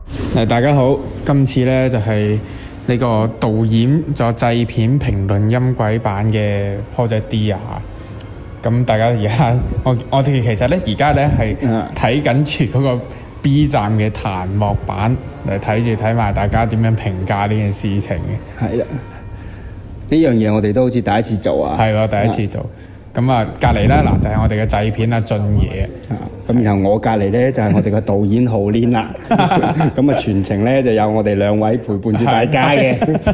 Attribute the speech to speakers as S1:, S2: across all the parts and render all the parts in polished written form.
S1: 大家好，今次咧就係呢個導演仲有製片評論音軌版嘅 Project D 啊。咁大家而家我哋其實咧而家咧係睇緊住嗰個 B 站嘅彈幕版嚟睇埋大家點樣評價呢件事情嘅。
S2: 係啦，呢樣嘢我哋都好似第一次做啊。
S1: 係喎，第一次做。咁啊，隔離咧嗱就係我哋嘅製片啊，俊爺。
S2: 咁然後我隔離咧就係我哋嘅導演浩連啦。咁啊，全程咧就有我哋兩位陪伴住大家嘅。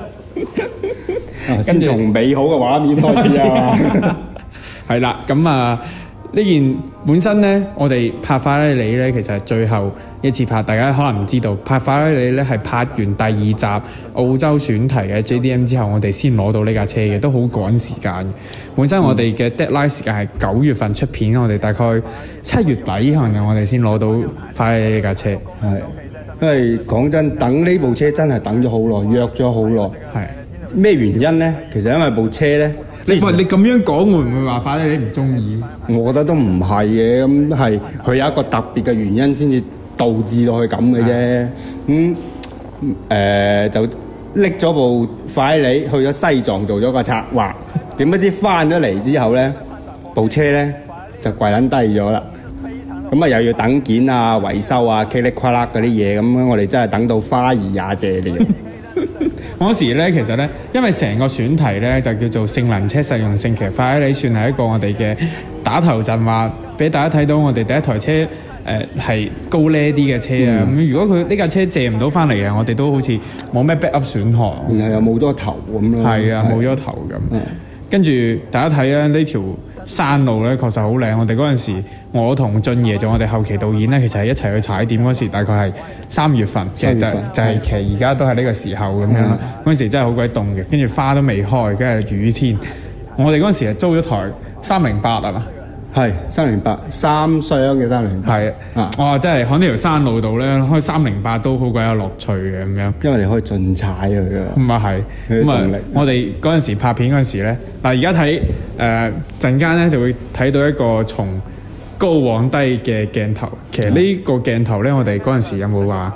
S2: 先從美好嘅畫面開始啊。
S1: 係啦，咁啊呢件本身咧，我哋拍法拉利咧，其實係最後一次拍，大家可能唔知道，拍法拉利咧係拍完第二集澳洲選題嘅 JDM 之後，我哋先攞到呢架車嘅，都好趕時間。本身我哋嘅 deadline 時間係9月份出片，我哋大概7月底可能我哋先攞到法拉利呢架車。
S2: 係，因為講真，等呢部車真係等咗好耐，約咗好耐。
S1: 係
S2: 咩原因咧？其實因為部車咧。
S1: 你咁樣講會唔會話法拉利唔中意？
S2: 我覺得都唔係嘅，咁係佢有一個特別嘅原因先至導致到佢咁嘅啫。就拎咗部法拉利去咗西藏做咗個策劃，點不知翻咗嚟之後咧，部車咧就跪撚低咗啦。咁啊又要等件啊、維修啊、噼里呱啦嗰啲嘢，咁我哋真係等到花兒也謝了。
S1: 嗰時咧，其實咧，因為成個選題咧就叫做性能車實用性，其實法拉利算係一個我哋嘅打頭陣，話俾大家睇到我哋第一台車係高 level 啲嘅車啊。咁如果佢呢架車借唔到翻嚟嘅，我哋都好似冇咩 backup 選項，
S2: 然後又冇咗頭咁咯。
S1: 係啊，冇咗頭咁。跟住大家睇咧呢條山路咧，確實好靚。我哋嗰陣時，我同俊爺做我哋後期導演咧，其實係一齊去踩點嗰時，大概係3月份，其實就係其實而家都係呢個時候咁樣啦。嗰陣時真係好鬼凍嘅，跟住花都未開，跟住雨天。我哋嗰陣時係租咗台308係嘛？係
S2: 308，3廂嘅308。
S1: 係啊，哇！真係喺呢條山路度咧，開308都好鬼有樂趣嘅咁樣。
S2: 因為你可以盡踩佢㗎。
S1: 咁啊係，咁啊我哋嗰陣時拍片嗰陣時咧，嗱而家睇陣間咧就會睇到一個從高往低嘅鏡頭。其實呢個鏡頭咧，我哋嗰陣時有冇話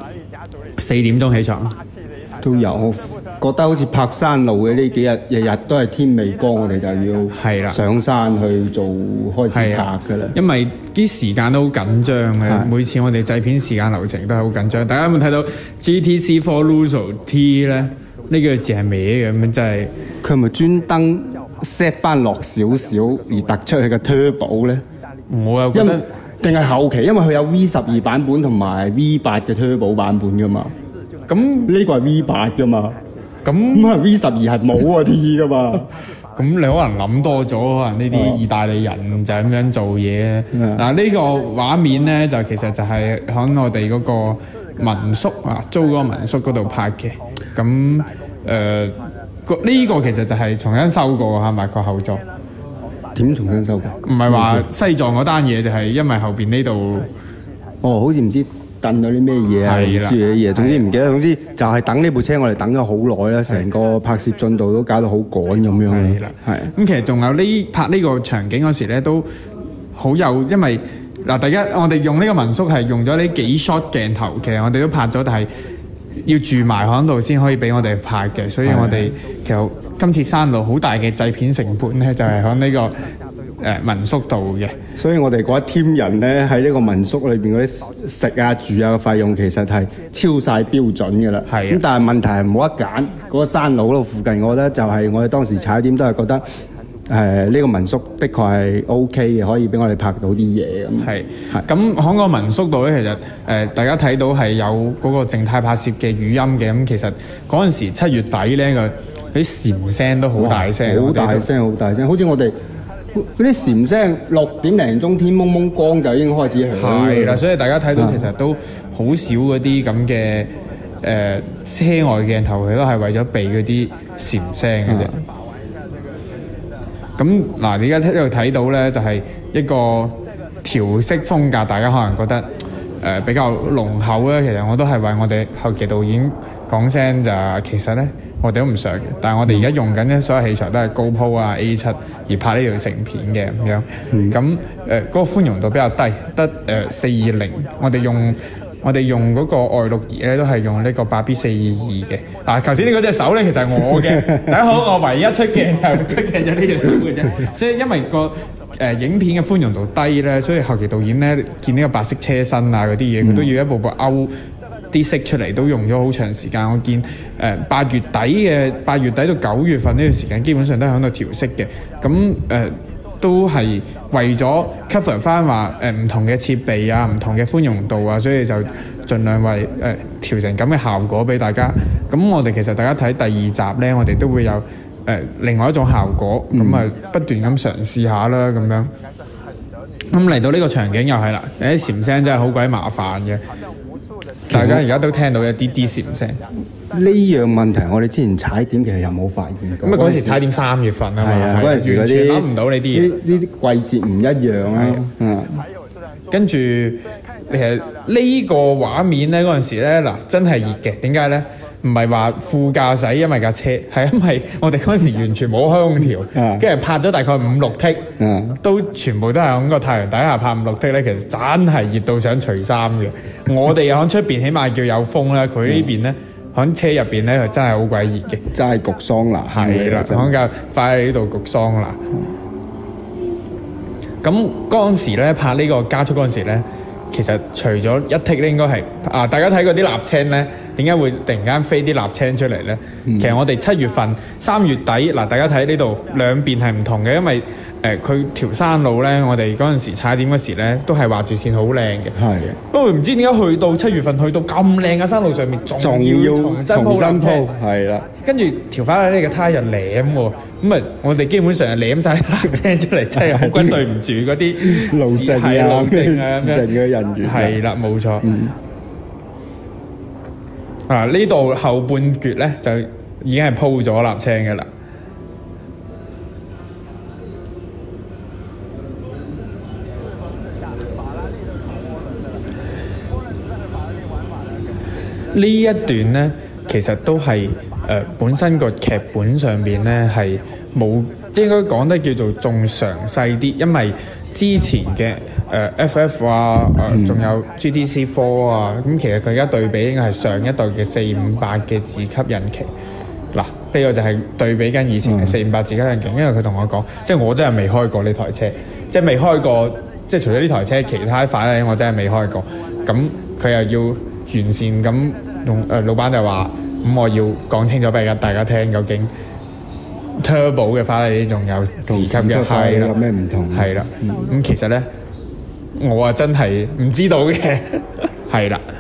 S1: 4點鐘起床？
S2: 都有，覺得好似拍山路嘅呢幾日，日日都係天未光，我哋就要上山去做開始拍㗎啦。因為
S1: 啲時間都好緊張嘅，每次我哋製片時間流程都係好緊張。大家有冇睇到 GTC 4 Lusso T 咧？呢個字係歪嘅咁，真係
S2: 佢係咪專登 set 翻落少少而突出佢嘅 turbo 咧？
S1: 我又覺得
S2: 定係後期，因為佢有 V12 版本同埋 V8 嘅 turbo 版本㗎嘛。咁呢個係 V8 㗎嘛？咁係 V12 係冇個 T 㗎嘛？
S1: 咁你可能諗多咗，可能呢啲意大利人就係咁樣做嘢。嗱呢個畫面咧，就其實就係喺我哋嗰個民宿啊，租嗰個民宿嗰度拍嘅。咁呢個其實就係重新修過嚇，埋個後座。
S2: 點重新修過？
S1: 唔係話西藏嗰單嘢，就係因為後邊呢度
S2: 好似唔知燉咗啲咩嘢啊，唔知嘅嘢。總之唔記得，總之就係等呢部車，我哋等咗好耐啦，成個拍攝進度都搞到好趕咁樣。係啦，係。咁
S1: 其實仲有拍呢個場景嗰時咧，都好有，因為嗱，第一我哋用呢個民宿係用咗呢幾 shot 鏡頭，其實我哋都拍咗，但係要住埋喺度先可以俾我哋拍嘅，所以我哋其實今次山路好大嘅製片成本咧，就係喺呢個民宿度嘅。所以我哋嗰一 team 人咧喺呢個民宿裏邊嗰啲食啊住啊嘅費用其實係超晒標準嘅啦。係。咁但係問題係冇得揀，嗰個山路嗰度附近，我覺得就係我哋當時踩點都係覺得呢個民宿的確係 OK 嘅，可以俾我哋拍到啲嘢咁。係。咁喺個民宿度咧，其實大家睇到係有嗰個靜態拍攝嘅語音嘅。咁其實嗰陣時7月底咧，啲蟬聲都好大聲，好大聲，好大聲，好似我哋嗰啲蟬聲6點零鐘天蒙蒙光就已經開始響。係啦，所以大家睇到其實都好少嗰啲咁嘅車外鏡頭，佢都係為咗避嗰啲蟬聲嘅啫。咁嗱，你而家呢度睇到咧，就係一個調色風格，大家可能覺得比較濃厚咧。其實我都係為我哋後期導演講聲就其實咧，我哋都唔想嘅。但係我哋而家用緊咧，所有器材都係高鋪啊 A7 而拍呢條成片嘅咁樣。咁嗰個寬容度比較低，得420。我哋用我哋用嗰個外錄儀咧都係用呢個8B422嘅。嗱，頭先呢嗰隻手咧其實係我嘅，大家好，我唯一出鏡就出鏡咗呢隻手嘅啫。所以因為影片嘅寬容度低咧，所以後期導演咧見呢個白色車身啊嗰啲嘢，佢都要一步步勾啲色出嚟，都用咗好長時間。我見8月底到9月份呢段時間，基本上都係喺度調色嘅。咁都係為咗 cover 翻話唔同嘅設備啊、唔同嘅寬容度啊，所以就盡量為調成咁嘅效果俾大家。咁我哋其實大家睇第2集咧，我哋都會有另外一種效果，咁啊不斷咁嘗試下啦咁樣。咁嚟到呢個場景又係啦，啲禪聲真係好鬼麻煩嘅，大家而家都聽到一啲禪聲。
S2: 呢樣問題我哋之前踩點其實又冇發現過。
S1: 咁啊嗰時踩點3月份啊嘛，
S2: 係啊，嗰陣時嗰啲
S1: 完全諗唔到呢啲嘢。
S2: 呢啲季節唔一樣啊。
S1: 跟住其實呢個畫面咧嗰陣時咧嗱真係熱嘅，點解咧？唔係話副駕駛因為架車，係因為我哋嗰陣時完全冇開空調，跟住拍咗大概5-6剔，都全部都係喺個太陽底下拍5-6剔咧，其實真係熱到想除衫嘅。我哋喺出邊起碼叫有風啦，佢呢邊咧喺車入邊咧真係好鬼熱嘅，
S2: 真係焗桑拿。
S1: 係啦，喺架快喺呢度焗桑拿。咁嗰陣時咧拍呢個加速嗰陣時咧，其實除咗一剔咧，應該係大家睇嗰啲瀝青咧，點解會突然間飛啲瀝青出嚟咧？其實我哋7月份、3月底大家睇呢度兩邊係唔同嘅，因為佢條山路咧，我哋嗰陣時踩點嗰時咧，都係畫住線好靚嘅。係嘅。不過唔知點解去到7月份，去到咁靚嘅山路上面，仲要重新鋪瀝青。係啦。跟住條法拉利嘅胎又舐喎，咁啊，我哋基本上係舐晒瀝青出嚟，真係好鬼對唔住嗰啲路政啊嘅人員。係啦，冇錯。呢度後半橛咧就已經係鋪咗瀝青嘅啦。呢一段咧，其實都係本身個劇本上邊咧係冇，應該講得叫做仲詳細啲，因為之前嘅FF 啊，仲有 GTC4 啊，咁其實佢而家對比應該係上一代嘅458嘅自吸引擎。嗱，呢個就係對比緊以前嘅458自吸引擎，因為佢同我講，即係我真係未開過呢台車，即係未開過，即係除咗呢台車，其他快咧我真係未開過。咁佢又要完善咁用老闆就話咁，我要講清楚俾大家聽，究竟 Turbo 嘅法拉利仲有自吸嘅係啦，有咩唔同？係啦，咁其實咧我啊真係唔知道嘅，係啦。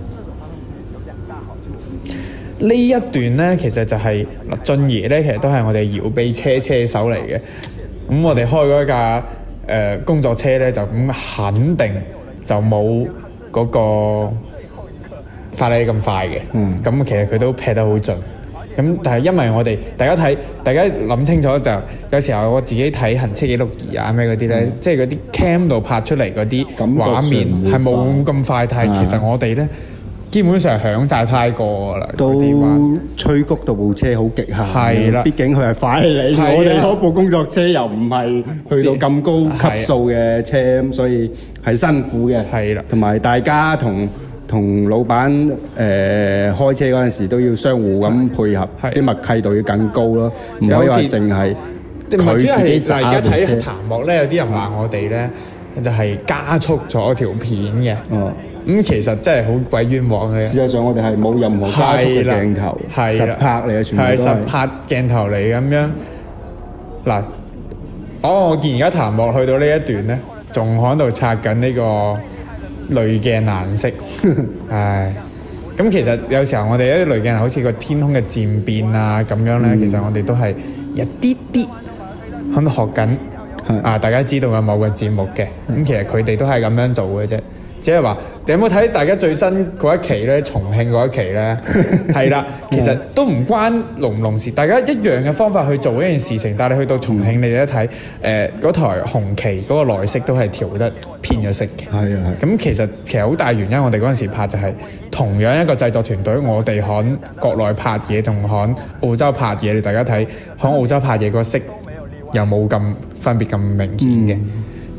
S1: 呢一段咧其實就係俊爺咧，其實都係我哋搖臂車車手嚟嘅。咁我哋開嗰架工作車咧，就咁肯定就冇嗰個法拉利咁快嘅，咁其實佢都劈得好盡。咁但係因為我哋大家諗清楚，就有時候我自己睇行車記錄儀啊咩嗰啲咧，即係嗰啲 cam 度拍出嚟嗰啲畫面係冇咁快，但係其實我哋咧基本上響晒胎過㗎啦，都
S2: 吹谷到部車好極限。
S1: 係啦，
S2: 畢竟佢係法拉利，我哋嗰部工作車又唔係去到咁高級數嘅車，咁所以係辛苦嘅。係啦，同埋大家同老闆開車嗰陣時都要相互咁配合，啲默契度要更高咯，唔可以話淨係佢自己揸
S1: 而家睇彈幕咧，有啲人話我哋咧就係加速咗條片嘅。咁其實真係好鬼冤枉嘅。
S2: 事實上我哋係冇任何加速嘅鏡頭，實拍嚟嘅，全部都係
S1: 實拍鏡頭嚟咁樣。嗱，我見而家彈幕去到呢一段咧，仲喺度拆緊呢個濾鏡顏色。唉，咁其實有時候我哋一啲濾鏡好似個天空嘅漸變啊咁樣咧，其實我哋都係一啲啲喺度學緊大家知道嘅某個節目嘅。咁其實佢哋都係咁樣做嘅啫。只係話，你有冇睇大家最新嗰一期咧？重慶嗰一期咧，係啦，其實都唔關濃唔濃事，大家一樣嘅方法去做一件事情。但係你去到重慶，你哋一睇嗰台紅旗嗰個內飾都係調得偏咗色嘅。係啊，咁其實好大原因，我哋嗰陣時拍就係同樣一個製作團隊，我哋喺國內拍嘢同喺澳洲拍嘢，你大家睇喺澳洲拍嘢個色又冇咁分別咁明顯嘅。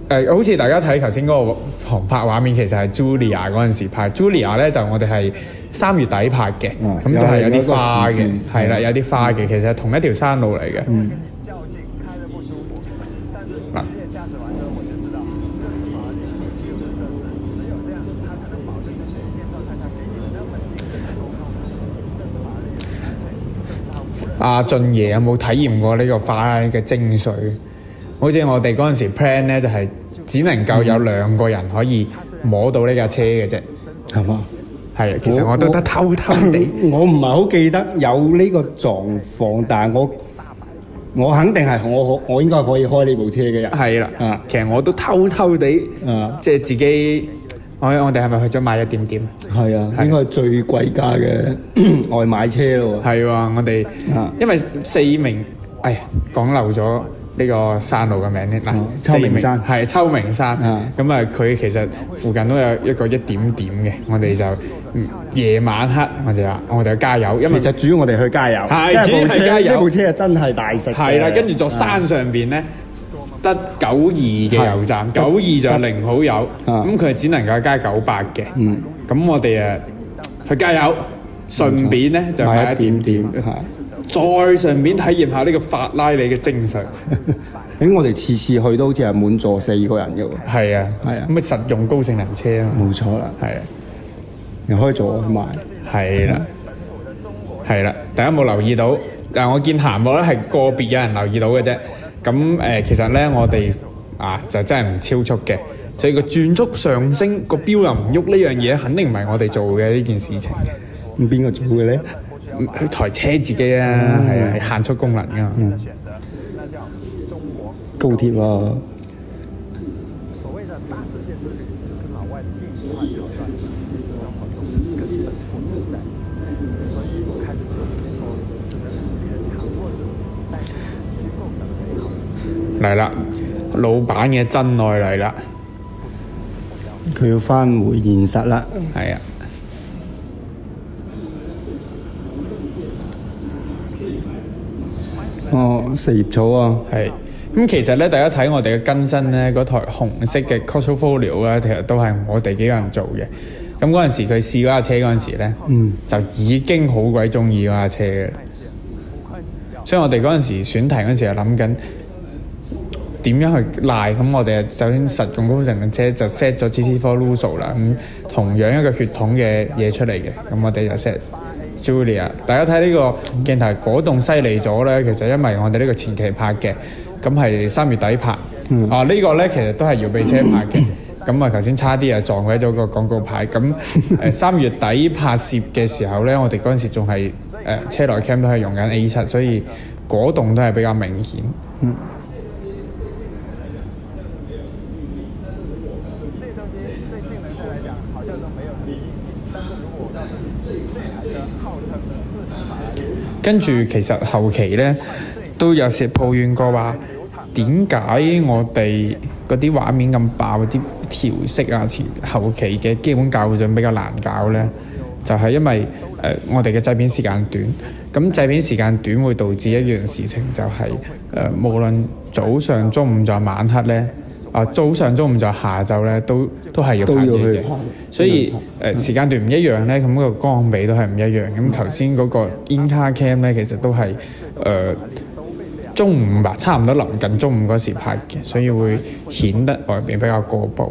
S1: 好似大家睇頭先嗰個航拍畫面，其實係 Julia 嗰陣時拍。Julia 咧就我哋係3月底拍嘅，咁都係有啲花嘅，係啦，有啲花嘅，其實係同一條山路嚟嘅。嗱，阿俊爺有冇體驗過呢個花嘅精髓？好似我哋嗰陣時 plan 咧，就係只能夠有2個人可以摸到呢架車嘅啫，
S2: 係嘛？
S1: 係，其實我都得偷偷地。
S2: 我唔係好記得有呢個狀況，但係我肯定係我應該可以開呢部車嘅人。
S1: 係啦，其實我都偷偷地，即係自己。我哋係咪去咗買一點點？
S2: 係啊，應該係最貴價嘅外賣車咯喎。
S1: 係喎，我哋因為4名，講漏咗呢個山路嘅名咧。嗱，
S2: 秋名山
S1: 係秋名山。咁啊，佢其實附近都有一個一點點嘅。我哋就夜晚黑，我哋去加油。因為
S2: 其實主要我哋去加油，
S1: 係主要係加油。
S2: 呢部車真係大食。
S1: 係啦，跟住座山上邊咧，得92嘅油站，92就零好油，咁佢只能夠加98嘅。咁我哋去加油，順便咧就買一點點，再順便體驗下呢個法拉利嘅精髓。
S2: 我哋次次去都好似係滿座4個人嘅喎。
S1: 係啊，咁咪實用高性能車啊。
S2: 冇錯啦，係啊，又可以做外賣。
S1: 係啦，大家有冇留意到？但我見欄目咧係個別有人留意到嘅啫。咁其實咧我哋就真係唔超速嘅，所以個轉速上升，個標又唔喐呢樣嘢，肯定唔係我哋做嘅呢件事情。
S2: 咁邊個做嘅咧？
S1: 台車自己啊，係限速功能㗎嘛。
S2: 高鐵喎。
S1: 嚟啦，老闆嘅真愛嚟啦！
S2: 佢要返回現實啦。
S1: 係啊。
S2: 四葉草啊。
S1: 係。咁其實咧，大家睇我哋嘅更新咧，嗰台紅色嘅 Crossofolio 咧，其實都係我哋幾個人做嘅。咁嗰陣時佢試嗰架車嗰陣時咧，就已經好鬼中意嗰架車嘅。所以我哋嗰陣時選題嗰陣時係諗緊點樣去賴，咁我哋首先實用高性能車就 set 咗 GT4 Lusso 啦，咁同樣一個血統嘅嘢出嚟嘅，咁我哋就 set Julia。大家睇呢個鏡頭果凍犀利咗咧，其實因為我哋呢個前期拍嘅，咁係3月底拍，呢個咧其實都係要俾車拍嘅，咁啊頭先差啲撞鬼咗個廣告牌，咁3月底拍攝嘅時候咧，我哋嗰陣時仲係車內 cam 都係用緊 A7，所以果凍都係比較明顯。跟住其實後期咧都有時抱怨過話，點解我哋嗰啲畫面咁爆，啲調色啊，後期嘅基本校準比較難搞咧，就係因為我哋嘅製片時間短，咁製片時間短會導致一樣事情，就係無論早上、中午再晚黑咧，早上、中午再下晝咧，都係要拍嘢嘅，所以時間段唔一樣咧，咁個光比都係唔一樣。咁頭先嗰個 in-car cam 咧，其實都係中午吧，差唔多臨近中午嗰時拍嘅，所以會顯得外邊比較過曝。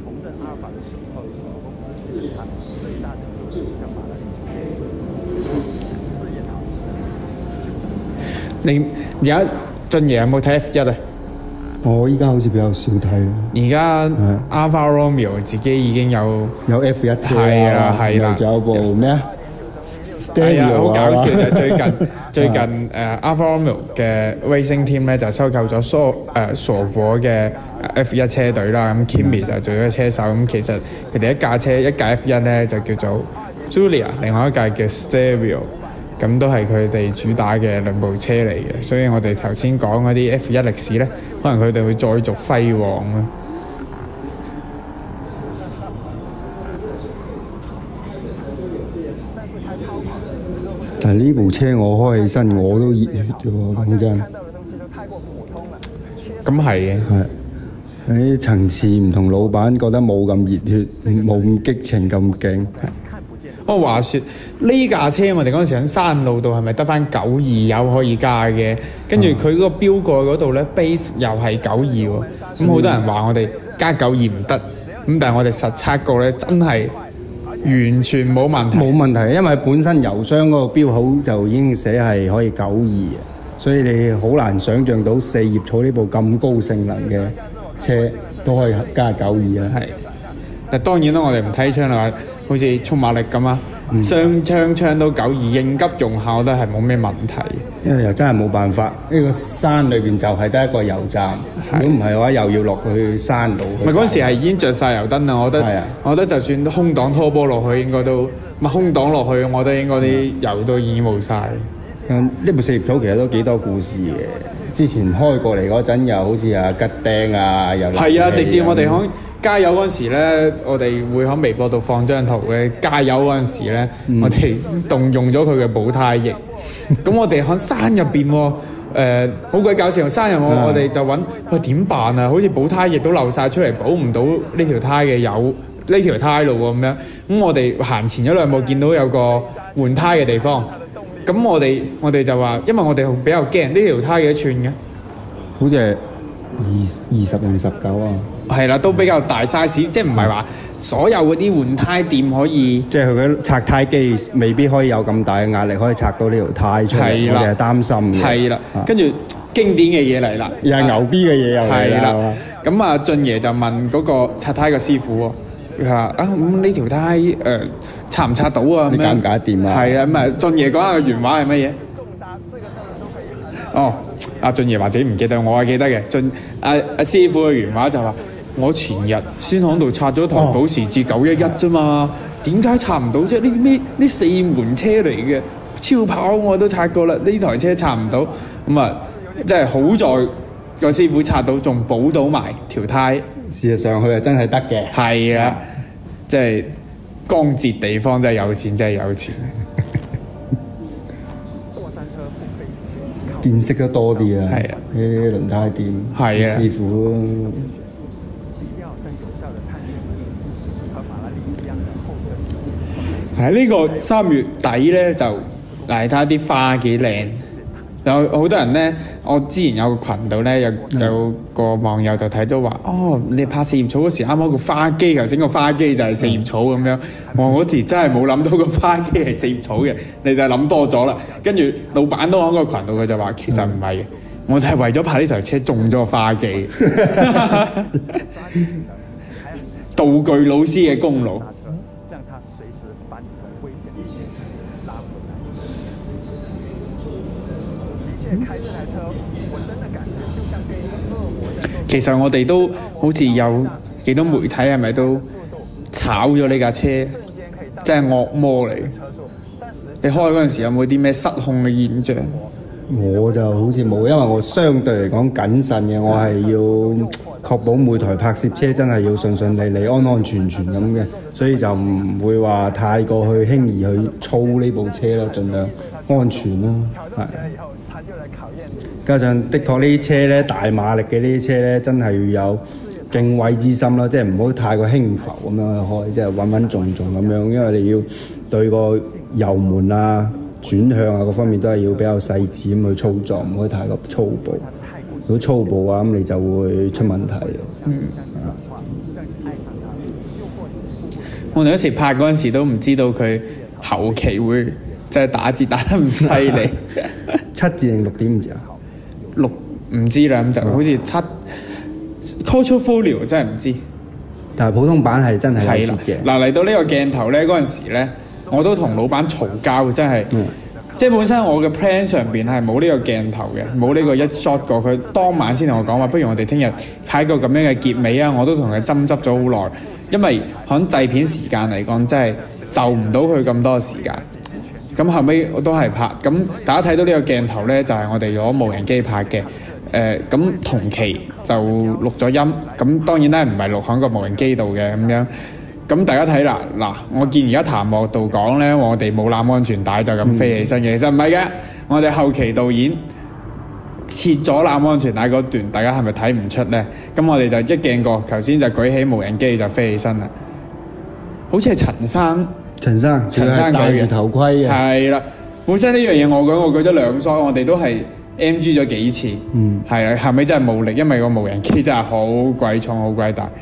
S1: 你而家俊爺有冇睇 F1 啊？
S2: 我依家好似比較少睇。
S1: 而家 Alfa Romeo 自己已經有
S2: F1 車
S1: 啦，係啦，
S2: 仲有部咩啊？
S1: 係啊，好搞笑就最近Alfa Romeo 嘅 Racing Team 咧就收購咗傻果嘅 F1 車隊啦，咁 Kimi 就做咗車手。咁其實佢哋一架 F1 咧就叫做 Julia， 另外一架叫 Stereo。咁都係佢哋主打嘅兩部車嚟嘅，所以我哋頭先講嗰啲 F1 歷史咧，可能佢哋會再續輝煌咯。
S2: 但係呢部車我開起身我都熱血嘅喎，講真。
S1: 咁係嘅。
S2: 啲層次唔同，老闆覺得冇咁熱血，冇咁激情咁勁。
S1: 不過話説呢架車我哋嗰陣時喺山路度係咪得翻92油可以加嘅？跟住佢嗰個標蓋嗰度咧 base 又係92喎。咁好多人話我哋加92唔得，咁但係我哋實測過咧，真係完全冇問題。
S2: 冇問題，因為本身油箱嗰個標號就已經寫係可以92嘅，所以你好難想像到4葉草呢部咁高性能嘅車都可以加92啊。
S1: 係，但當然啦，我哋唔提倡啦，好似速馬力咁啊，雙槍都92，應急用下我覺得係冇咩問題。
S2: 因為又真係冇辦法，呢個山裏邊就係得一個油站，如果唔係嘅話，又要落去山度。
S1: 唔係嗰陣時係已經着晒油燈啦，我覺得就算空擋拖波落去，應該都空擋落去，我覺得應該啲油都已經冇晒。
S2: 呢部4葉草其實都幾多故事嘅。之前開過嚟嗰陣，又好似吉釘啊，又
S1: 係啊，直接我哋喺加油嗰陣時咧，我哋會喺微博度放張圖嘅。加油嗰陣時咧，我哋動用咗佢嘅補胎液。咁我哋喺山入邊喎，好鬼搞笑！山入我哋就揾喂點辦啊？好似補胎液都漏晒出嚟，補唔到呢條胎嘅油，呢條胎路喎咁樣。咁我哋行前咗2步，見到有個換胎嘅地方。咁我哋就話，因為我哋比較驚呢條胎幾多寸嘅？
S2: 好似係20定19啊。
S1: 係啦，都比較大 size，即係唔係話所有嗰啲換胎店可以，
S2: 即係佢嗰拆胎機未必可以有咁大嘅壓力，可以拆到呢條胎出嚟。我哋係擔心嘅。係
S1: 啦，跟住經典嘅嘢嚟啦，
S2: 又係牛逼嘅嘢又嚟啦。
S1: 咁啊，俊爺就問嗰個拆胎嘅師傅喎，佢話啊咁呢條胎拆唔拆到啊？
S2: 你搞唔搞得掂啊？
S1: 係啊，咁啊，俊爺講下個原話係乜嘢？哦，阿俊爺或者唔記得，我係記得嘅。阿師傅嘅原話就話：我前日先喺度拆咗台保時捷911啫嘛，點解拆唔到啫？呢4門車嚟嘅，超跑我都拆過啦，呢台車拆唔到。咁啊，真係好在個師傅拆到，仲補到埋條胎。
S2: 事實上，佢係真係得嘅。
S1: 係啊，即係江浙地方真係有錢，真係有錢。
S2: 見識得多啲啊！
S1: 係啊，
S2: 呢啲輪胎店
S1: 係啊，
S2: 師傅
S1: 係呢個3月底咧，就嚟睇下啲花幾靚。有好多人咧，我之前有個群度咧，有個網友就睇到話：哦，你拍4葉草嗰時，啱啱個花機又整個花機就係4葉草咁樣。我嗰時真係冇諗到個花機係4葉草嘅，你就諗多咗啦。跟住老闆都喺個群度，佢就話其實唔係嘅，我哋係為咗拍呢台車種咗個花機。道具老師嘅功勞。其實我哋都好似有幾多媒體係咪都炒咗呢架車，真係惡魔嚟。你開嗰陣時有冇啲咩失控嘅現象？
S2: 我就好似冇，因為我相對嚟講謹慎嘅，我係要確保每台拍攝車真係要順順利利、安安全全咁嘅，所以就唔會話太過去輕易去操呢部車咯，盡量安全咯，係。加上的確呢啲車咧，大馬力嘅呢啲車咧，真係要有敬畏之心啦，即係唔好太過輕浮咁樣去開，即係穩穩重重咁樣，因為你要對個油門啊、轉向啊各方面都係要比較細緻咁去操作，唔可以太過粗暴。如果粗暴啊，咁你就會出問題。
S1: 我哋嗰時拍嗰陣時都唔知道佢後期會即係打折打得咁犀利
S2: ，7折定6.5折啊
S1: ？6唔知啦，咁就好似7 Cultural Folio 真係唔知。
S2: 但係普通版係真係有折嘅。
S1: 嗱嚟到呢個鏡頭咧，嗰陣時咧，我都同老闆嘈交，真係。即係本身我嘅 plan 上邊係冇呢個鏡頭嘅，冇呢個一 shot 過。佢當晚先同我講話，不如我哋聽日拍個咁樣嘅結尾啊！我都同佢爭執咗好耐，因為喺製片時間嚟講，真係就唔到佢咁多時間。咁後尾我都係拍，咁大家睇到呢個鏡頭咧，就係我哋攞無人機拍嘅。咁同期就錄咗音，咁當然咧唔係錄喺個無人機度嘅咁樣。咁大家睇啦，嗱，我見而家彈幕度講咧，我哋冇攬安全帶就咁飛起身嘅，其實唔係嘅，我哋後期導演切咗攬安全帶嗰段，大家係咪睇唔出咧？咁我哋就一鏡過，頭先就舉起無人機就飛起身啦。好似係陳生舉
S2: 戴住頭盔嘅，
S1: 係啦。本身呢樣嘢我舉咗兩腮，我哋都係 NG 咗幾次，係啦。後尾真係冇力，因為個無人機真係好鬼重、好鬼大。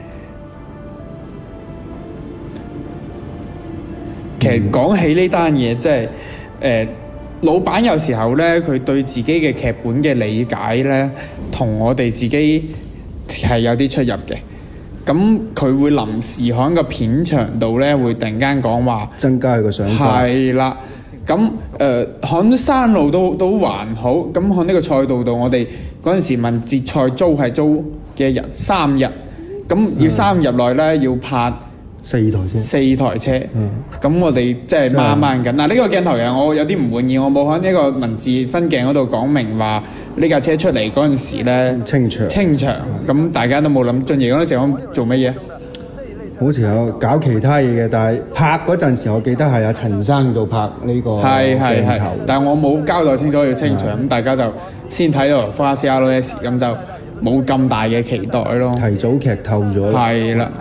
S1: 其實講起呢單嘢，即係老闆有時候咧，佢對自己嘅劇本嘅理解咧，同我哋自己係有啲出入嘅。咁佢會臨時喺個片場度咧，會突然間講話
S2: 增加佢個想法。
S1: 係啦，咁喺山路都還好，咁喺呢個賽道度，我哋嗰陣時問節賽租係租嘅日3日，咁要3日內咧要拍
S2: 4台車，
S1: 咁我哋即係掹緊。嗱，呢個鏡頭人我有啲唔滿意，我冇喺呢個文字分鏡嗰度講明話呢架車出嚟嗰陣時咧清場，咁大家都冇諗。俊爺嗰陣時講做乜嘢？
S2: 好似有搞其他嘢嘅，但係拍嗰陣時，我記得係阿陳生做拍呢個鏡頭，
S1: 但係我冇交代清楚要清場，咁大家就先睇到花 CLS， 咁就冇咁大嘅期待咯。
S2: 提早劇透咗。係啦。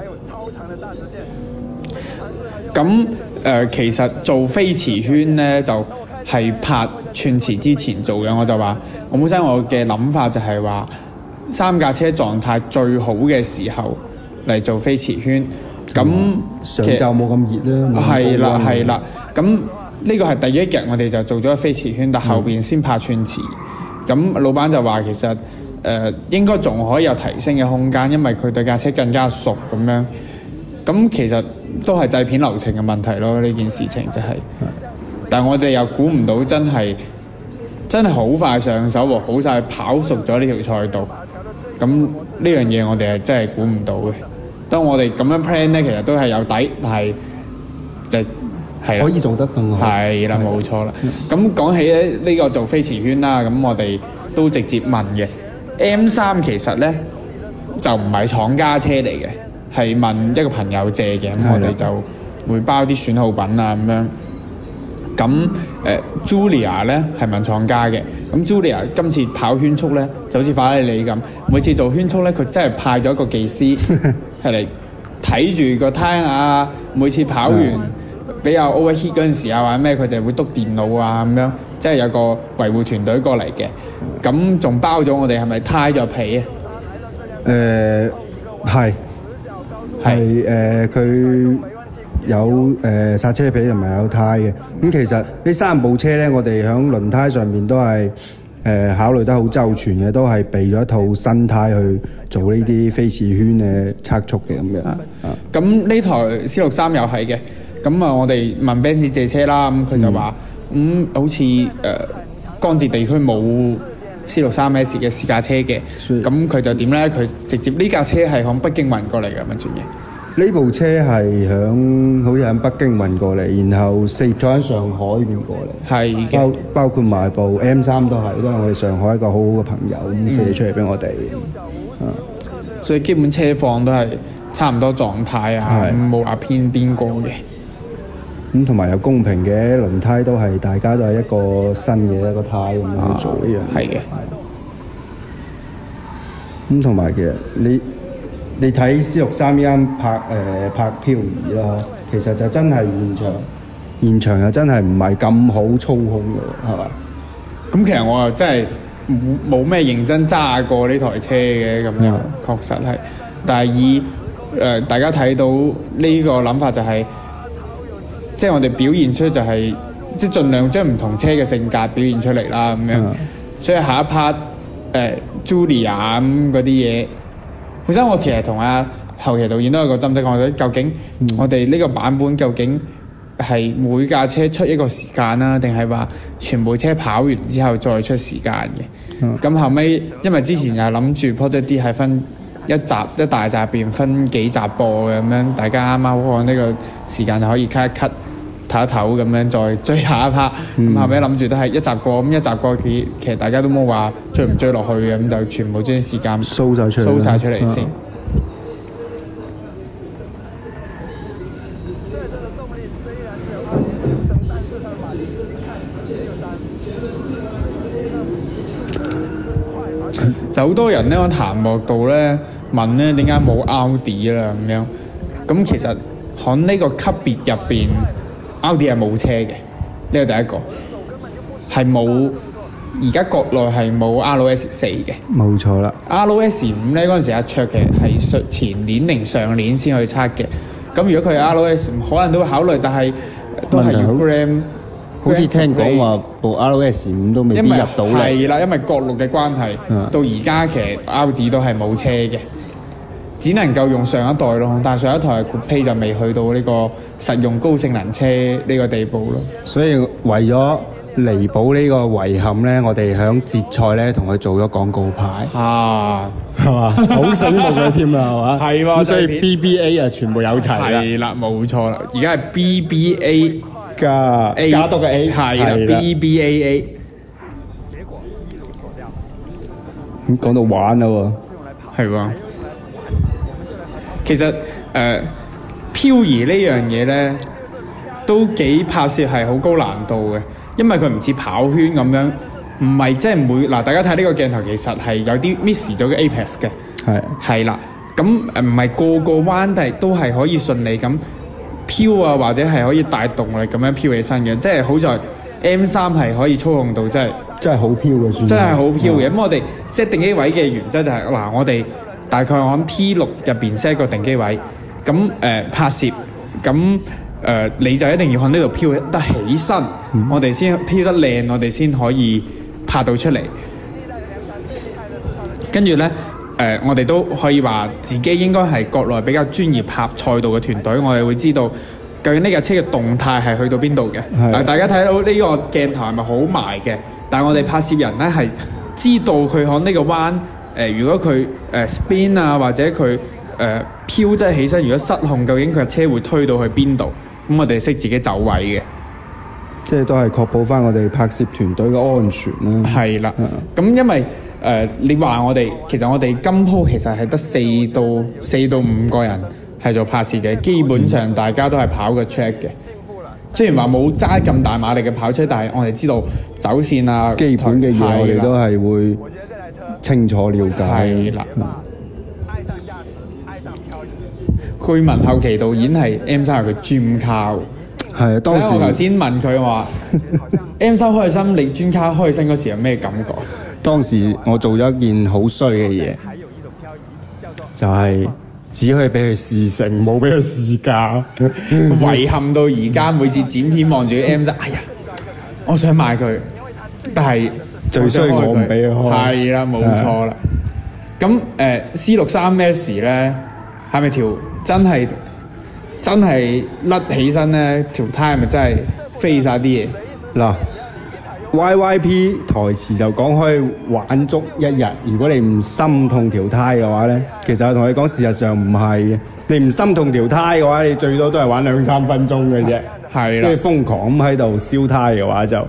S1: 咁其實做飛馳圈咧，就係拍串詞之前做嘅。我就話，我本身我嘅諗法就係話，3架車狀態最好嘅時候嚟做飛馳圈。咁
S2: 上晝冇咁熱啦。
S1: 係啦。咁呢個係第一日我哋就做咗飛馳圈，但後邊先拍串詞。咁老闆就話其實應該仲可以有提升嘅空間，因為佢對架車更加熟咁樣。咁其實都係製片流程嘅問題咯，呢件事情就係。但係我哋又估唔到真係好快上手喎，好晒跑熟咗呢條賽道。咁呢樣嘢我哋係真係估唔到嘅。當我哋咁樣 plan 咧，其實都係有底，但係就係
S2: 可以做得更好。
S1: 係啦，冇錯啦。咁講起咧呢個做飛馳圈啦，咁我哋都直接問嘅 M3 其實咧就唔係廠家車嚟嘅。係問一個朋友借嘅，咁我哋就會包啲損耗品啊咁樣。咁Julia 咧係問廠家嘅，咁 Julia 今次跑圈速咧就好似法拉利咁，每次做圈速咧佢真係派咗一個技師係嚟睇住個胎啊，每次跑完比較 overheat 嗰陣時啊或者咩，佢就會篤電腦啊咁樣，即係有個維護團隊過嚟嘅。咁仲包咗我哋係咪胎咗皮啊？
S2: 佢有剎車皮同埋有胎嘅。咁其實呢3部車咧，我哋響輪胎上面都係考慮得好周全嘅，都係備咗一套新胎去做呢啲飛馳圈嘅測速嘅咁樣。
S1: 咁呢台 C63 又係嘅。咁啊，我哋問 Benz 借車啦，咁佢就話好似江浙地區冇C63S 嘅試駕車嘅，咁佢就點咧？佢直接呢架車係響北京運過嚟嘅，乜轉嘅？
S2: 呢部車係好似喺北京運過嚟，然後4咗喺上海呢邊過嚟。
S1: 係嘅，
S2: 包括埋部 M3 都係我哋上海一個好好嘅朋友咁借出嚟俾我哋。
S1: 所以基本車況都係差唔多狀態啊，冇話偏邊個嘅。
S2: 咁同埋有公平嘅輪胎，都係大家都係一個新嘅一個胎咁樣去做呢樣嘢。係嘅。咁同埋其實你睇 C63 依家拍漂移啦，其實就真係現場又真係唔係咁好操控嘅，係嘛？咁
S1: 其實我又真係冇咩認真揸過呢台車嘅咁樣，確實係。但係以大家睇到呢個諗法就係。即係我哋表現出就係、即係盡量將唔同車嘅性格表現出嚟啦咁樣。所以下一 part Julia 咁嗰啲嘢，本身我其實同阿後期導演都有個針對，我覺得究竟我哋呢個版本究竟係每架車出一個時間啦，定係話全部車跑完之後再出時間嘅？咁後尾因為之前又諗住 Project D 係分一大集入邊分幾集播嘅咁樣，大家啱啱好按呢個時間就可以 cut 一 cut。唞一唞咁樣再追下一 part，咁後尾諗住都係一集過，咁一集過其實大家都冇話追唔追落去嘅，咁就全部將時間
S2: 掃晒出嚟先。
S1: 好多人咧喺彈幕度咧問咧點解冇 Audi 啦咁樣，咁其實喺呢個級別入邊，Audi 係冇車嘅，呢個第一個係冇，而家國內係冇 RS4 嘅。
S2: 冇錯啦。
S1: RS5 咧嗰陣時阿卓其實係前年定上年先去測嘅，咁如果佢係 RS5 可能都會考慮，但係都係要 Gram。
S2: 好似聽講話部 RS5 都未必入到嚟。
S1: 係啦，因為國六嘅關係，到而家其實 Audi 都係冇車嘅，只能夠用上一代咯。但係上一代嘅 Coupe 就未去到呢個實用高性能車呢個地步咯。
S2: 所以為咗彌補呢個遺憾咧，我哋響節賽咧同佢做咗廣告牌，係嘛？好醒目嘅添啦，係嘛？
S1: 係喎，
S2: 所以 BBA 啊，全部有齊啦。
S1: 係啦，冇錯啦，而家係 BBA。
S2: 加多個 A
S1: 係啦 ，BBAA。
S2: 咁講到玩啦喎，
S1: 係喎。其實漂移呢樣嘢咧，都幾拍攝係好高難度嘅，因為佢唔似跑圈咁樣，唔係即係每嗱大家睇呢個鏡頭其實係有啲 miss 咗嘅 apex 嘅，係啦。咁唔係個個彎，但係都係可以順利咁飄啊，或者係可以帶動力咁樣飄起身嘅，即係好在 M3係可以操控到，真係好飄嘅，算真係好飄嘅。咁我哋 set 定機位嘅原則就係嗱，我哋大概喺 T6 入邊 set 個定機位，咁拍攝，咁你就一定要喺呢度飄得起身，我哋先飄得靚，我哋先可以拍到出嚟。跟住咧。我哋都可以話自己應該係國內比較專業拍賽道嘅團隊，我哋會知道究竟呢架車嘅動態係去到邊度嘅。嗱，大家睇到呢個鏡頭係咪好埋嘅？但係我哋拍攝人咧係知道佢喺呢個彎，如果佢spin 啊，或者佢飄得起身，如果失控，究竟佢架車會推到去邊度？咁我哋識自己走位嘅，
S2: 即係都係確保翻我哋拍攝團隊嘅安全啦。
S1: 係啦，咁因為你話我哋其實我哋今鋪其實係得4到5個人係做拍攝嘅，基本上大家都係跑個 track 嘅。雖然話冇揸咁大馬力嘅跑車，但係我哋知道走線啊，
S2: 基本嘅嘢我哋都係會清楚了解。
S1: 係啦。據聞後期導演係 M3 係佢 dream car。係啊，當時我頭先問佢話 M3 開心，你專卡開心嗰時有咩感覺？
S2: 當時我做咗一件好衰嘅嘢，就係只可以俾佢試乘，冇俾佢試駕。
S1: 遺憾到而家每次剪片望住 M3，哎呀，我想買佢，但係
S2: 最衰我唔俾佢開。係
S1: 啦，冇錯啦。咁C63S 咧，係咪條真係甩起身咧？條胎係咪真係飛晒啲嘢？嗱。YYP 台詞就講可以玩足一日，如果你唔心痛條胎嘅話咧，其實我同你講，事實上唔係嘅。你唔心痛條胎嘅話，你最多都係玩2-3分鐘嘅啫。係啦，即係瘋狂咁喺度燒胎嘅話就，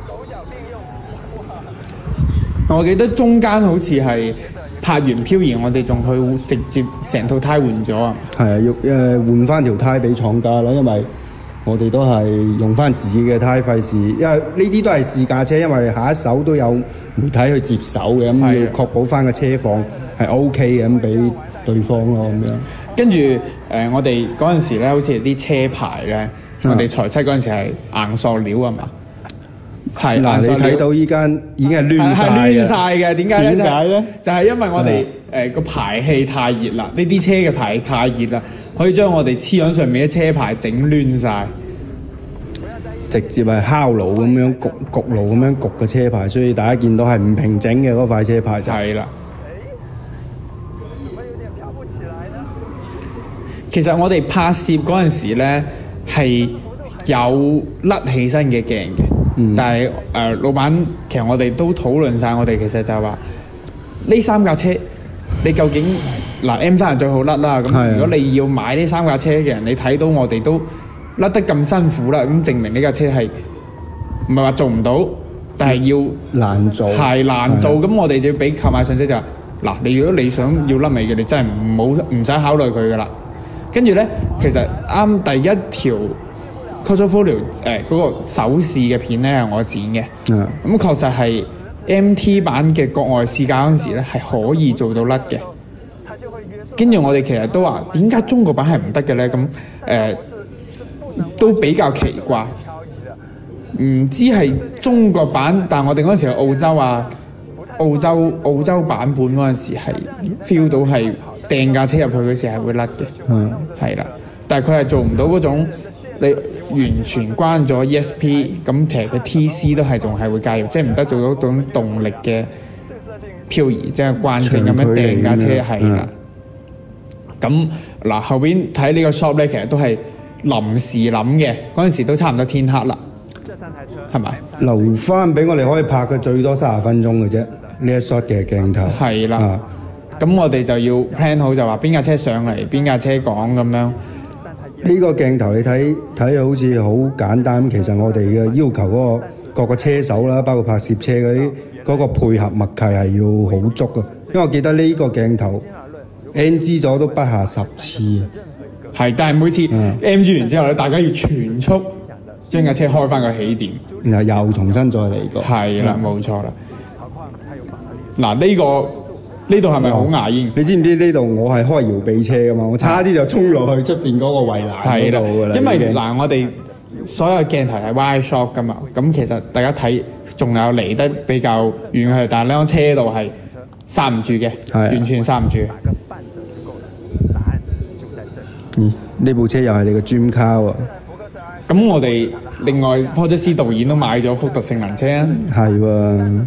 S1: 我記得中間好似係拍完漂移，我哋仲去直接成套胎換咗啊。係啊，要換翻條胎俾廠家啦，因為我哋都係用翻自己嘅胎，費事，因為呢啲都係試駕車，因為下一手都有媒體去接手嘅，咁要確保翻個車況係 OK 嘅，咁俾對方咯咁樣。跟住我哋嗰陣時咧，好似啲車牌咧，我哋裁漆嗰陣時係硬塑料啊嘛。係嗱，你睇到依間已經係亂晒嘅，點解咧？就係因為我哋個排氣太熱啦，呢啲車嘅排氣太熱啦，可以將我哋黐喺上面嘅車牌整亂晒，直接係烤爐咁樣焗爐咁樣焗嘅車牌，所以大家見到係唔平整嘅嗰塊車牌就係啦。其實我哋拍攝嗰陣時咧係有甩起身嘅鏡嘅。但係老闆，其實我哋都討論晒，我哋其實就係話呢3架車，你究竟M3係最好甩啦。咁如果你要買呢3架車嘅人，你睇到我哋都甩得咁辛苦啦，咁證明呢架車係唔係話做唔到，但係要難做，係難做。咁我哋就要俾購買信息就係你如果你想要甩尾嘅，你真係唔使考慮佢噶啦。跟住咧，其實啱第一條Portfolio 嗰個手試嘅片咧係我剪嘅，咁確實係 MT 版嘅國外試駕嗰陣時咧，係可以做到甩嘅。跟住我哋其實都話點解中國版係唔得嘅咧？咁都比較奇怪，唔知係中國版，但我哋嗰陣時去澳洲啊，澳洲版本嗰陣時係 feel 到係掟架車入去嗰時係會甩嘅，係啦。但係佢係做唔到嗰種你完全關咗 ESP， 咁其實佢 TC 都係仲係會介入，即係唔得做到嗰種動力嘅漂移，即係慣性咁樣掟架車係啦。咁嗱後邊睇呢個 shop 咧，其實都係臨時諗嘅，嗰陣時都差唔多天黑啦，係咪？
S2: 留翻俾我哋可以拍嘅最多30分鐘嘅啫，呢一 shot 嘅鏡頭。
S1: 係啦，咁我哋就要 plan 好，就話邊架車上嚟，邊架車講咁樣。
S2: 呢個鏡頭你睇好似好簡單，其實我哋嘅要求嗰個各個車手啦，包括拍攝車嗰啲嗰個配合默契係要好足嘅，因為我記得呢個鏡頭 NG 咗都不下10次。
S1: 係，但係每次 MG 完之後咧，大家要全速將架車開翻個起點，
S2: 然後又重新再嚟過。
S1: 係啦，冇錯啦。嗱呢度係咪好牙煙？
S2: 你知唔知呢度我係開搖臂車噶嘛？我差啲就衝落去出邊嗰個圍欄嗰度噶啦。
S1: 因為嗱，我哋所有鏡頭係 wide shot 噶嘛，咁其實大家睇仲有離得比較遠去，但係呢輛車度係剎唔住嘅，完全剎唔住。
S2: 呢部車又係你個 dream car 喎。
S1: 咁我哋另外 Project C 導演都買咗福特性能車啊。
S2: 係喎。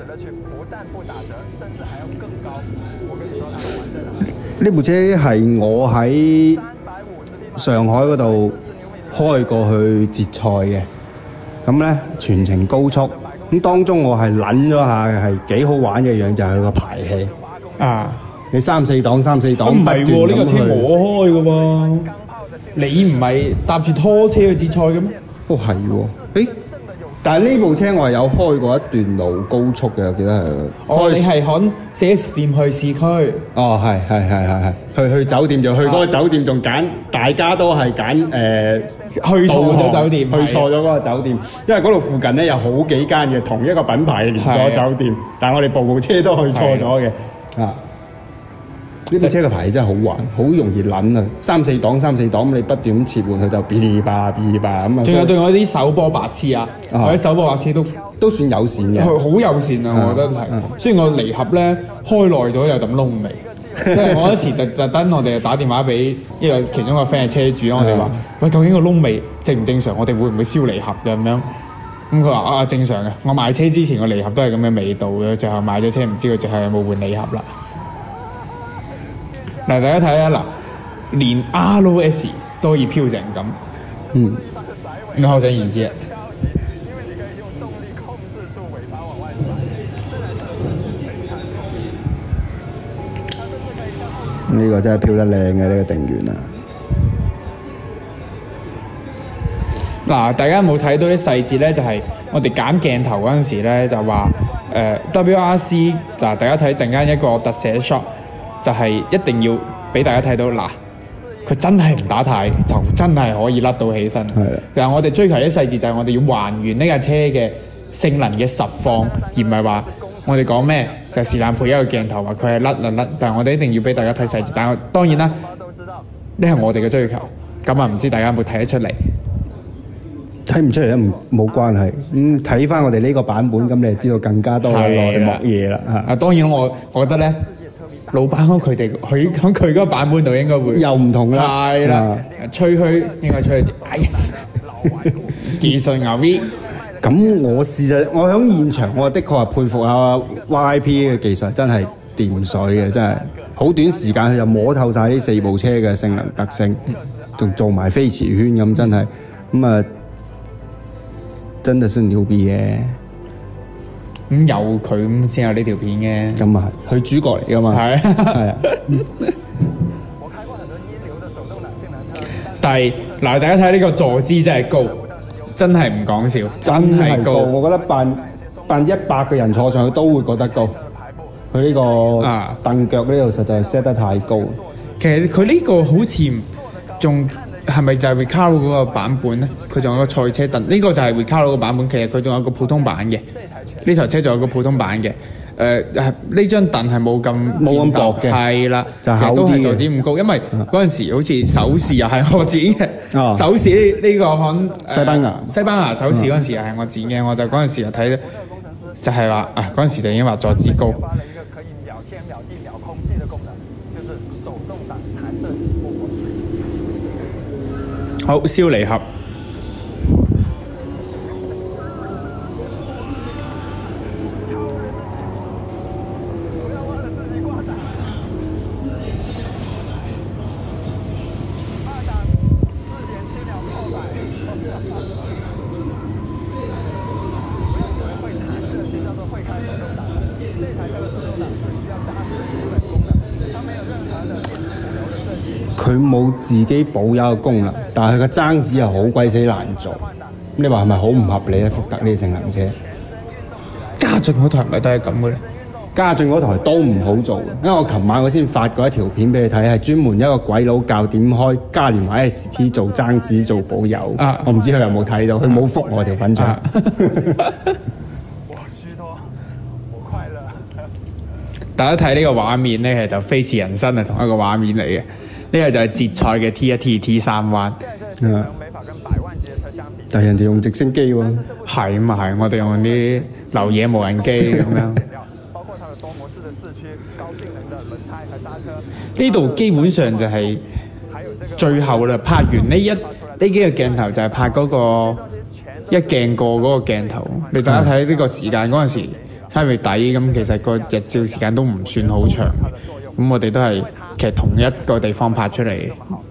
S2: 呢部車係我喺上海嗰度開過去截賽嘅，咁咧全程高速，咁當中我係撚咗下係幾好玩嘅樣，就係佢個排氣啊！你3、4檔
S1: 唔係喎，呢個車我開嘅喎，你唔係搭住拖車去截賽嘅咩？
S2: 哦係喎，但係呢部車我係有開過一段路高速嘅，我記得係。
S1: 哦，你係響 4S 店去市區。哦，
S2: 係。去酒店就去嗰個酒店，仲揀大家都係揀
S1: 去錯咗酒店，
S2: 去錯咗嗰個酒店，因為嗰度附近咧有好幾間嘅同一個品牌嘅連鎖酒店，但係我哋部車都去錯咗嘅。啊！呢部車嘅排氣真係好玩，好容易撚啊！3、4檔，你不斷咁切換佢就嗶哩吧咁啊！
S1: 仲有啲手波白痴啊！我啲手波白痴都算友善嘅，好友善啊！我覺得係。雖然我離合咧開耐咗有陣窿味，即係我嗰時特登我哋打電話俾其中一個 friend 係車主，我哋話：喂，究竟個窿味正唔正常？我哋會唔會燒離合嘅咁樣？咁佢話：正常嘅。我買車之前個離合都係咁嘅味道嘅，最後買咗車唔知佢最後有冇換離合啦。嗱，大家睇下嗱，連 RS 都可以飄成咁，你可想而知啊！
S2: 呢個真係飄得靚嘅呢個定圓啊！
S1: 嗱，大家有冇睇到啲細節咧？就係我哋揀鏡頭嗰陣時咧，就話WRC 嗱，大家睇陣間一個特寫 shot。就係一定要俾大家睇到嗱，佢真係唔打軚，就真係可以甩到起身。但係我哋追求啲細節就係我哋要還原呢架車嘅性能嘅實況，而唔係話我哋講咩就是但配一個鏡頭話佢係甩，但係我哋一定要俾大家睇細節。但係當然啦，呢係我哋嘅追求，咁啊唔知大家有冇睇得出嚟？
S2: 睇唔出嚟都冇關係。睇翻我哋呢個版本，咁你就知道更加多嘅內幕嘢啦。
S1: 當然我覺得咧。老闆佢哋佢喺佢嗰個版本度應該會
S2: 又唔同啦，
S1: 係啦，吹噓應該吹去，技術牛逼。
S2: 咁我喺現場，我的確係佩服下 YP 嘅技術，真係掂水嘅，真係好短時間佢就摸透晒呢4部車嘅性能特性，仲做埋飛馳圈咁，真係咁啊，真係是牛逼嘅。
S1: 咁有佢先有呢條片嘅，
S2: 咁啊，佢主角嚟噶嘛？係啊。
S1: 但係嗱，大家睇呢個坐姿真係高，真係唔講笑，真係高。
S2: 我覺得100個人坐上去都會覺得高。佢呢個凳腳呢度實在係 set 得太高。
S1: 其實佢呢個好似仲係咪就係 Recaro 嗰個版本咧？佢仲有個賽車凳，呢個就係 Recaro 個版本。其實佢仲有個普通版嘅。 呢台車仲有個普通版嘅。呢張凳係冇咁
S2: 薄嘅，
S1: 係啦，
S2: 就
S1: 其實都係
S2: 厚啲嘅
S1: 坐墊唔高，因為嗰陣時好似首試又係我剪嘅，
S2: 哦
S1: 首試呢個
S2: 西班牙
S1: 首試嗰陣時又係我剪嘅，我就嗰陣時就睇就係話嗰陣時就已經話坐姿高。好，燒離合。
S2: 佢冇自己保有嘅功能，但係佢個爭子係好鬼死難做。你話係咪好唔合理咧？福特呢啲性能車，
S1: 嘉駿嗰台係咪都係咁嘅咧？
S2: 嘉駿嗰台都唔好做嘅，因為我琴晚我先發過一條片俾你睇，係專門一個鬼佬教點開嘉年華 ST 做爭子做保有。我唔知佢有冇睇到，佢冇覆我條粉腸。
S1: 大家睇呢個畫面咧，其實就飛馳人生係同一個畫面嚟嘅。呢個就係捷賽嘅 T1、T3 彎。
S2: 但係人哋用直升機喎。
S1: 係咁啊係，我哋用啲流野無人機咁樣。呢度基本上就係最後啦，拍完呢幾個鏡頭就係拍嗰個一鏡過嗰個鏡頭。你大家睇呢個時間嗰陣時，3月底咁，其實個日照時間都唔算好長嘅。咁我哋都係其實同一個地方拍出嚟嘅。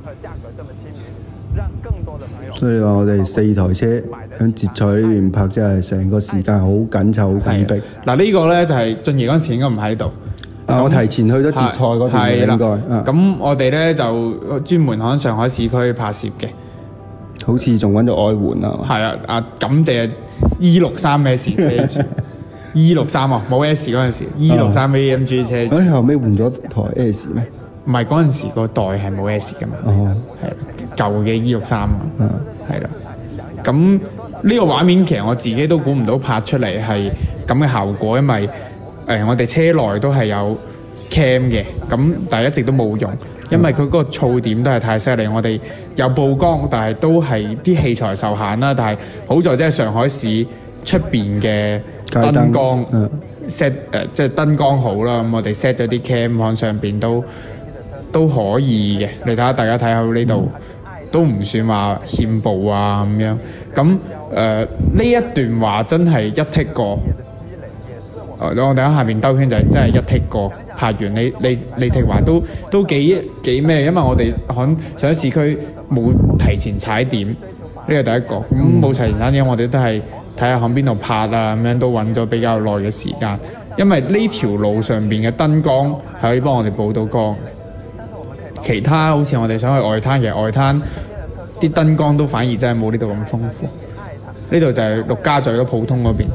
S2: 所以話我哋4台車喺捷賽呢邊拍，真係成個時間好緊湊、好緊迫。
S1: 嗱呢個咧就係俊傑嗰陣時應該唔喺度。
S2: 我提前去咗捷賽嗰邊應該。
S1: 咁我哋咧就專門喺上海市區拍攝嘅。
S2: 好似仲揾咗外援啊！
S1: 係啊！感謝 E63 S 車，E63啊冇 S 嗰陣時 ，E63 AMG 車。
S2: 後尾換咗台 S 咩？
S1: 唔係嗰陣時個代係冇 S 噶嘛。係舊嘅 E63啊。係啦。咁呢個畫面其實我自己都估唔到拍出嚟係咁嘅效果，因為我哋車內都係有 cam 嘅，咁但係一直都冇用。因為佢嗰個噪點都係太犀利，我哋有曝光，但係都係啲器材受限啦。但係好在即係上海市出邊嘅燈光 set 即係燈光好啦。咁我哋 set 咗啲 cam 喺上邊都可以嘅。你睇下大家睇下呢度都唔算話欠步啊咁樣。咁呢一段話真係一剔過。我哋喺下邊兜圈就係真係一剔過。拍完你剔話都幾咩？因為我哋喺上市區冇提前踩點，呢個第一個。咁冇提前踩點，我哋都係睇下喺邊度拍啊，咁樣都揾咗比較耐嘅時間。因為呢條路上邊嘅燈光係可以幫我哋補到光。其他好似我哋想去外灘，其實外灘啲燈光都反而真係冇呢度咁豐富。呢度就係陸家嘴咯，普通嗰邊。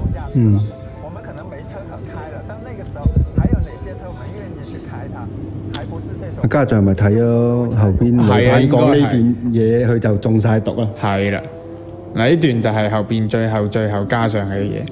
S1: 家長係咪睇咗後邊老闆講呢段嘢，佢就中晒毒啦？係啦，嗱呢段就係後邊最後加上去嘅嘢。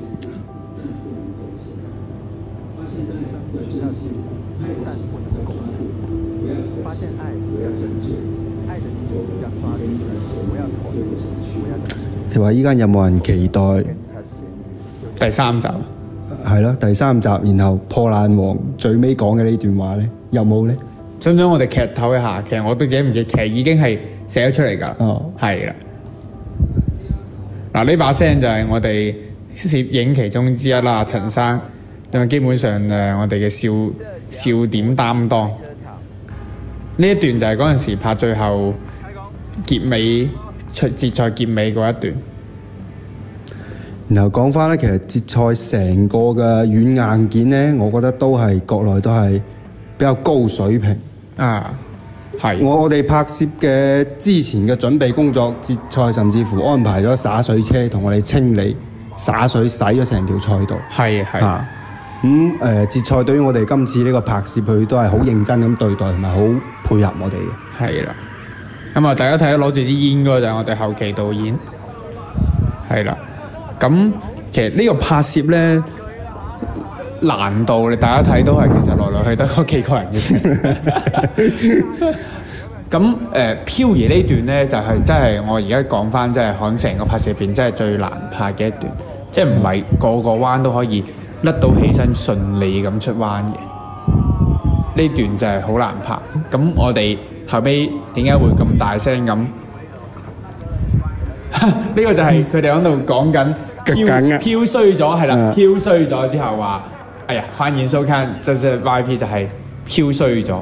S1: 你話依家有冇人期待第3集？係咯，第3集，然後破爛王最尾講嘅呢段話咧，有冇咧？想唔想我哋劇透一下？其實我都自己唔記，其實已經係寫咗出嚟㗎。係啦。嗱呢把聲就係我哋攝影其中之一啦，陳生。因為基本上我哋嘅笑點擔當。呢一段就係嗰陣時拍最後結尾捷賽結尾嗰一段。然後講翻咧，其實捷賽成個嘅軟硬件咧，我覺得都係國內都係比較高水平。係我哋拍攝嘅之前嘅準備工作，捷賽甚至乎安排咗灑水車同我哋清理灑水洗咗成條賽道。捷賽對於我哋今次呢個拍攝，佢都係好認真咁對待，同埋好配合我哋嘅。係啦，咁啊，大家睇到攞住支煙嗰個就係我哋後期導演。係啦，咁其實呢個拍攝咧， 難度，你大家睇都係其實來來去得嗰幾個人嘅啫。咁漂移呢段咧就係真係我而家講翻，即係喺成個拍攝入邊真係最難拍嘅一段，即係唔係個個彎都可以甩到起身順利咁出彎嘅。呢段就係好難拍。咁我哋後尾點解會咁大聲咁？呢個就係佢哋喺度講緊飄衰咗，係啦，飄衰咗之後話，哎呀，歡迎收看，即係 YP 就係飄衰咗。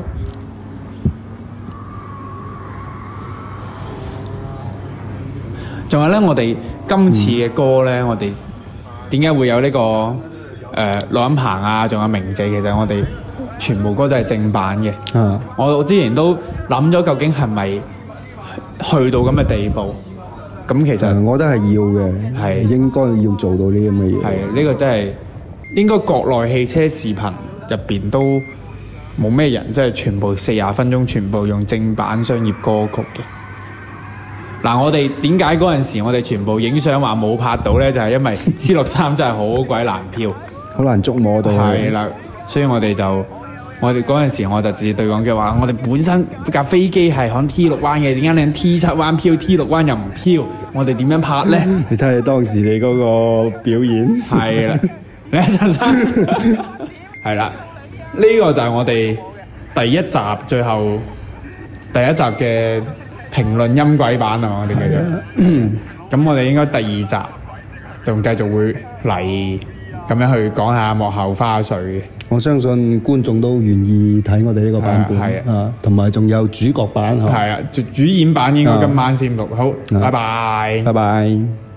S1: 仲有咧，我哋今次嘅歌咧，我哋點解會有呢個錄音棚啊，仲有明姐，其實我哋全部歌都係正版嘅。我之前都諗咗，究竟係咪去到咁嘅地步？咁其實
S3: 我覺得係要嘅，係應該要做到呢咁嘅嘢。
S1: 係呢個真係應該國內汽車視頻入邊都冇咩人，即係全部40分鐘全部用正版商業歌曲嘅。嗱，我哋點解嗰陣時我哋全部影相話冇拍到咧？就係因為 C63真係好鬼難飄，
S3: 好難捉摸到。
S1: 係啦，所以我哋嗰陣時我就直接對講嘅話，我哋本身架飛機係響 T6 彎嘅，點解你 T7 彎飄 T6 彎又唔飄？我哋點樣拍咧？
S3: 你睇你當時你嗰個表演。
S1: 係啦，你阿陳生係啦，呢個就係我哋第一集最後第一集嘅評論音軌版啊！我哋繼續，咁我哋應該第二集仲繼續會嚟咁樣去講下幕後花絮嘅。
S3: 我相信觀眾都願意睇我哋呢個版本，同埋仲有主角版。
S1: 係啊，主演版應該今晚先錄。好，拜拜，
S3: 拜拜。